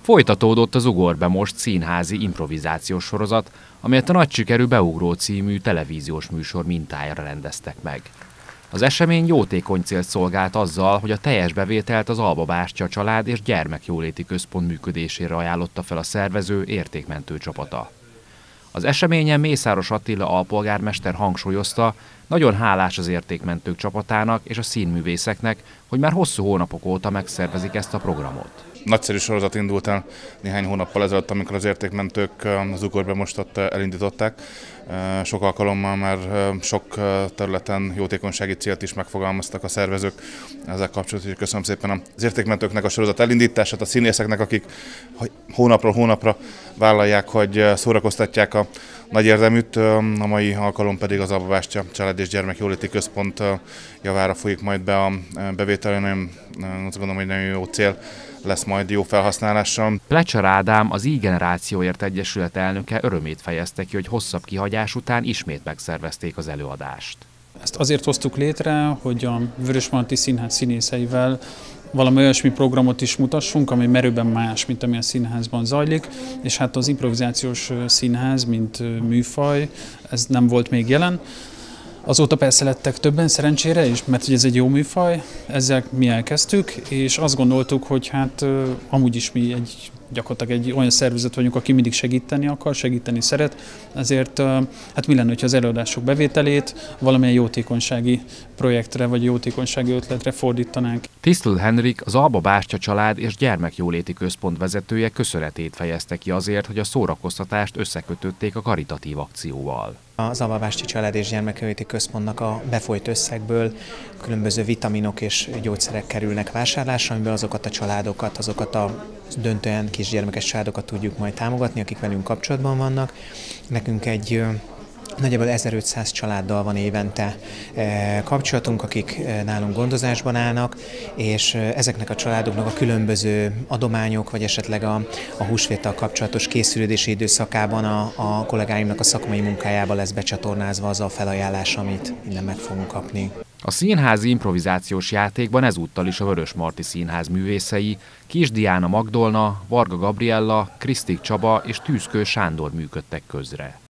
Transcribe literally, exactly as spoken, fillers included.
Folytatódott az Ugorbe Most színházi improvizációs sorozat, amelyet a nagy sikerű Beugró című televíziós műsor mintájára rendeztek meg. Az esemény jótékony célt szolgált azzal, hogy a teljes bevételt az Alba Bástya Család és Gyermekjóléti Központ működésére ajánlotta fel a szervező értékmentő csapata. Az eseményen Mészáros Attila alpolgármester hangsúlyozta, nagyon hálás az értékmentők csapatának és a színművészeknek, hogy már hosszú hónapok óta megszervezik ezt a programot. Nagyszerű sorozat indult el néhány hónappal ezelőtt, amikor az értékmentők az Ugorbe Mostot elindították. Sok alkalommal már sok területen jótékonysági célt is megfogalmaztak a szervezők ezzel kapcsolatban. Köszönöm szépen az értékmentőknek a sorozat elindítását, a színészeknek, akik hónapról hónapra vállalják, hogy szórakoztatják a nagy érdeműt. A mai alkalom pedig az Alba Bástya Család és Gyermekjóléti Központ javára folyik majd be a bevétel. Nagyon, azt gondolom, hogy nagyon jó cél lesz majd, jó felhasználással. Plecser Ádám, az I-Generációért Egyesület elnöke örömét fejezte ki, hogy hosszabb kihagyás után ismét megszervezték az előadást. Ezt azért hoztuk létre, hogy a Vörösmarty Színház színészeivel valami olyasmi programot is mutassunk, ami merőben más, mint ami a színházban zajlik, és hát az improvizációs színház, mint műfaj, ez nem volt még jelen. Azóta persze lettek többen, szerencsére is, mert ez egy jó műfaj, ezzel mi elkezdtük, és azt gondoltuk, hogy hát amúgy is mi egy, gyakorlatilag egy olyan szervezet vagyunk, aki mindig segíteni akar, segíteni szeret, ezért hát mi lenne, hogyha az előadások bevételét valamilyen jótékonysági projektre vagy jótékonysági ötletre fordítanánk. Tisztl Henrik, az Alba Bástya Család és Gyermekjóléti Központ vezetője köszönetét fejezte ki azért, hogy a szórakoztatást összekötötték a karitatív akcióval. Az Alba Bástya Család és Gyermekjóléti Központnak a befolyt összegből különböző vitaminok és gyógyszerek kerülnek vásárlásra, amiből azokat a családokat, azokat a döntően kisgyermekes családokat tudjuk majd támogatni, akik velünk kapcsolatban vannak. Nekünk egy nagyjából ezerötszáz családdal van évente kapcsolatunk, akik nálunk gondozásban állnak, és ezeknek a családoknak a különböző adományok, vagy esetleg a, a húsvéttal kapcsolatos készülődési időszakában a, a kollégáimnak a szakmai munkájába lesz becsatornázva az a felajánlás, amit innen meg fogunk kapni. A színházi improvizációs játékban ezúttal is a Vörösmarty Színház művészei Kis Diana Magdolna, Varga Gabriella, Krisztik Csaba és Tűzkő Sándor működtek közre.